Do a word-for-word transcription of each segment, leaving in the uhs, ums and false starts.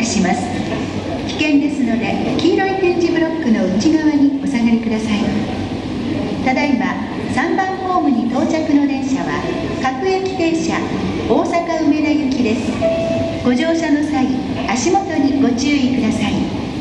します。危険ですので黄色い点字ブロックの内側にお下がりください。ただいまさんばんホームに到着の電車は各駅停車大阪梅田行きです。ご乗車の際、足元にご注意ください。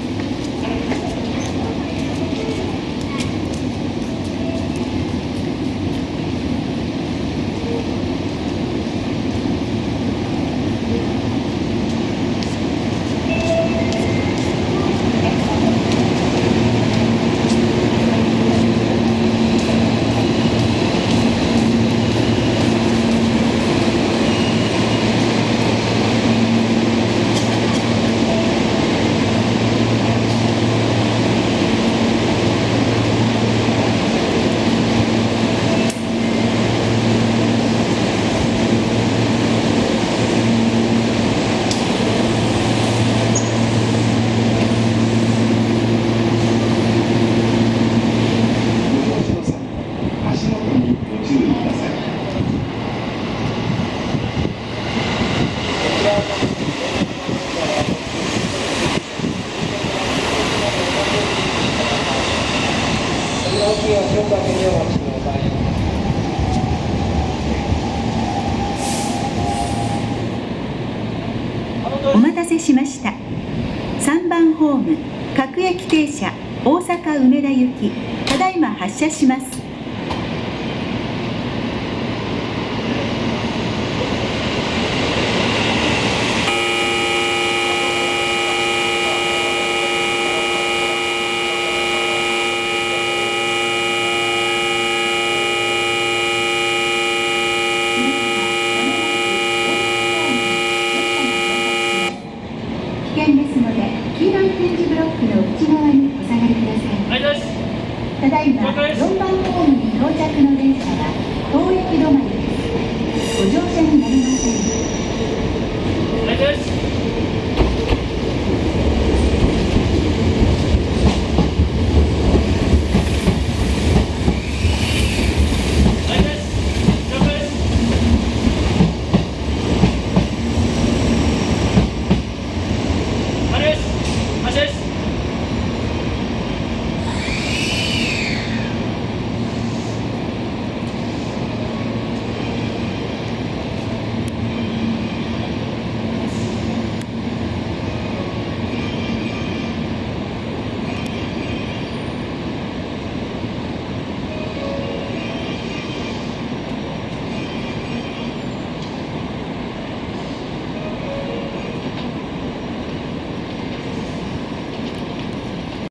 お待たせしました。さんばんホーム各駅停車大阪梅田行き、ただいま発車します。危険ですので黄色い点字ブロックの内側にお下がりください。ただいまよんばんホームに到着の電車は当駅止まりです。ご乗車になりません。